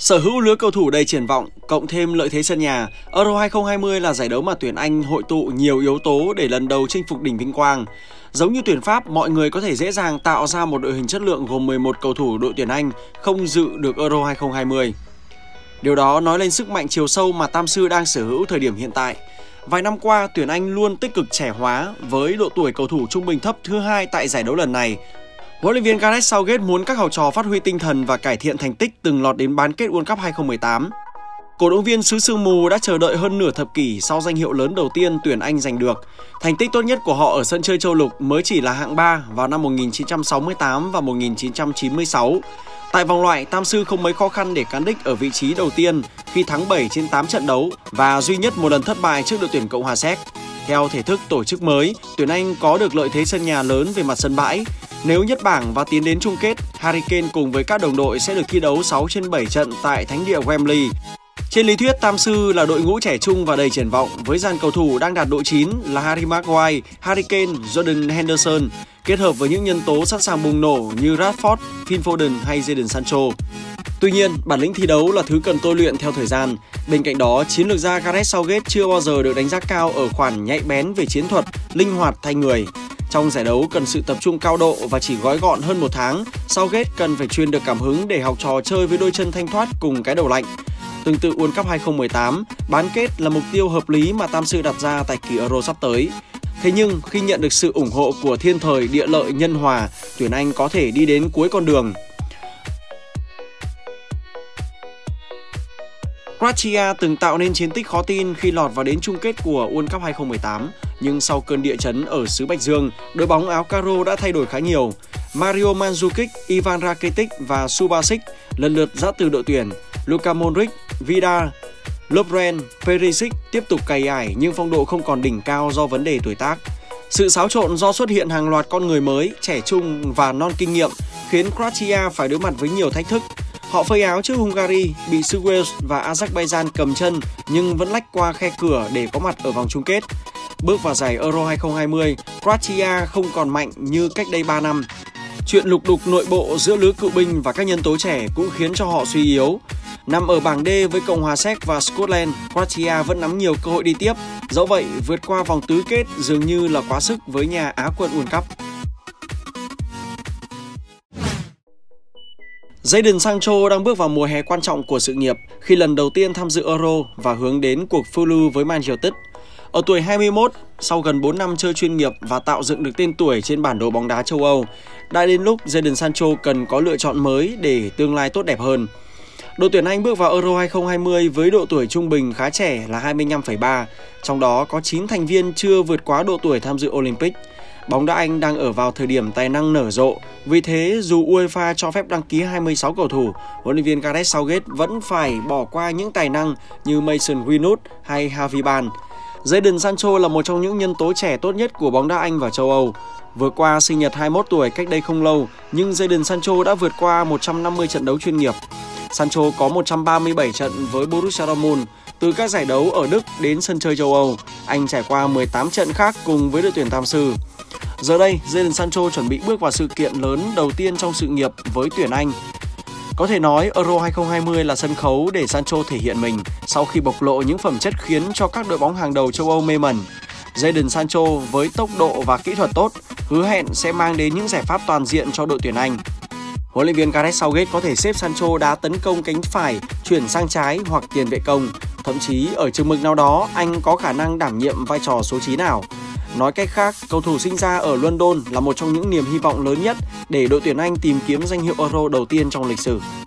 Sở hữu lứa cầu thủ đầy triển vọng, cộng thêm lợi thế sân nhà, Euro 2020 là giải đấu mà tuyển Anh hội tụ nhiều yếu tố để lần đầu chinh phục đỉnh vinh quang. Giống như tuyển Pháp, mọi người có thể dễ dàng tạo ra một đội hình chất lượng gồm 11 cầu thủ đội tuyển Anh không dự được Euro 2020. Điều đó nói lên sức mạnh chiều sâu mà Tam Sư đang sở hữu thời điểm hiện tại. Vài năm qua, tuyển Anh luôn tích cực trẻ hóa với độ tuổi cầu thủ trung bình thấp thứ hai tại giải đấu lần này. Huấn luyện viên Gareth Southgate muốn các học trò phát huy tinh thần và cải thiện thành tích từng lọt đến bán kết World Cup 2018. Cổ động viên xứ Sương Mù đã chờ đợi hơn nửa thập kỷ sau danh hiệu lớn đầu tiên tuyển Anh giành được. Thành tích tốt nhất của họ ở sân chơi châu lục mới chỉ là hạng 3 vào năm 1968 và 1996. Tại vòng loại, Tam Sư không mấy khó khăn để cán đích ở vị trí đầu tiên khi thắng 7 trên 8 trận đấu và duy nhất một lần thất bại trước đội tuyển Cộng hòa Séc. Theo thể thức tổ chức mới, tuyển Anh có được lợi thế sân nhà lớn về mặt sân bãi. Nếu nhất bảng và tiến đến chung kết, Harry Kane cùng với các đồng đội sẽ được thi đấu 6 trên 7 trận tại thánh địa Wembley. Trên lý thuyết, Tam Sư là đội ngũ trẻ trung và đầy triển vọng với dàn cầu thủ đang đạt độ 9 là Harry Maguire, Harry Kane, Jordan Henderson, kết hợp với những nhân tố sẵn sàng bùng nổ như Rashford, Phil Foden hay Jadon Sancho. Tuy nhiên, bản lĩnh thi đấu là thứ cần tôi luyện theo thời gian. Bên cạnh đó, chiến lược gia Gareth Southgate chưa bao giờ được đánh giá cao ở khoản nhạy bén về chiến thuật, linh hoạt thay người. Trong giải đấu cần sự tập trung cao độ và chỉ gói gọn hơn một tháng, Southgate cần phải truyền được cảm hứng để học trò chơi với đôi chân thanh thoát cùng cái đầu lạnh. Tương tự World Cup 2018, bán kết là mục tiêu hợp lý mà Tam Sư đặt ra tại kỳ Euro sắp tới. Thế nhưng khi nhận được sự ủng hộ của thiên thời địa lợi nhân hòa, tuyển Anh có thể đi đến cuối con đường. Croatia từng tạo nên chiến tích khó tin khi lọt vào đến chung kết của World Cup 2018, nhưng sau cơn địa chấn ở xứ Bạch Dương, đội bóng áo caro đã thay đổi khá nhiều. Mario Mandzukic, Ivan Rakitic và Subasic lần lượt giã từ đội tuyển. Luka Modric, Vidal, Lovren, Perisic tiếp tục cày ải nhưng phong độ không còn đỉnh cao do vấn đề tuổi tác. Sự xáo trộn do xuất hiện hàng loạt con người mới, trẻ trung và non kinh nghiệm khiến Croatia phải đối mặt với nhiều thách thức. Họ phơi áo trước Hungary, bị xứ Wales và Azerbaijan cầm chân nhưng vẫn lách qua khe cửa để có mặt ở vòng chung kết. Bước vào giải Euro 2020, Croatia không còn mạnh như cách đây 3 năm. Chuyện lục đục nội bộ giữa lứa cựu binh và các nhân tố trẻ cũng khiến cho họ suy yếu. Nằm ở bảng D với Cộng hòa Séc và Scotland, Croatia vẫn nắm nhiều cơ hội đi tiếp. Dẫu vậy, vượt qua vòng tứ kết dường như là quá sức với nhà Á quân World Cup. Jadon Sancho đang bước vào mùa hè quan trọng của sự nghiệp khi lần đầu tiên tham dự Euro và hướng đến cuộc phiêu lưu với Man United. Ở tuổi 21, sau gần 4 năm chơi chuyên nghiệp và tạo dựng được tên tuổi trên bản đồ bóng đá châu Âu, đã đến lúc Jadon Sancho cần có lựa chọn mới để tương lai tốt đẹp hơn. Đội tuyển Anh bước vào Euro 2020 với độ tuổi trung bình khá trẻ là 25,3, trong đó có 9 thành viên chưa vượt quá độ tuổi tham dự Olympic. Bóng đá Anh đang ở vào thời điểm tài năng nở rộ, vì thế dù UEFA cho phép đăng ký 26 cầu thủ, huấn luyện viên Gareth Southgate vẫn phải bỏ qua những tài năng như Mason Greenwood hay Harvey Barnes. Jadon Sancho là một trong những nhân tố trẻ tốt nhất của bóng đá Anh và châu Âu. Vừa qua sinh nhật 21 tuổi cách đây không lâu, nhưng Jadon Sancho đã vượt qua 150 trận đấu chuyên nghiệp. Sancho có 137 trận với Borussia Dortmund. Từ các giải đấu ở Đức đến sân chơi châu Âu, anh trải qua 18 trận khác cùng với đội tuyển Tam Sư. Giờ đây, Jadon Sancho chuẩn bị bước vào sự kiện lớn đầu tiên trong sự nghiệp với tuyển Anh. Có thể nói Euro 2020 là sân khấu để Sancho thể hiện mình sau khi bộc lộ những phẩm chất khiến cho các đội bóng hàng đầu châu Âu mê mẩn. Jadon Sancho với tốc độ và kỹ thuật tốt hứa hẹn sẽ mang đến những giải pháp toàn diện cho đội tuyển Anh. Huấn luyện viên Gareth Southgate có thể xếp Sancho đá tấn công cánh phải, chuyển sang trái hoặc tiền vệ công. Thậm chí ở chừng mực nào đó anh có khả năng đảm nhiệm vai trò số 9 nào. Nói cách khác, cầu thủ sinh ra ở London là một trong những niềm hy vọng lớn nhất để đội tuyển Anh tìm kiếm danh hiệu Euro đầu tiên trong lịch sử.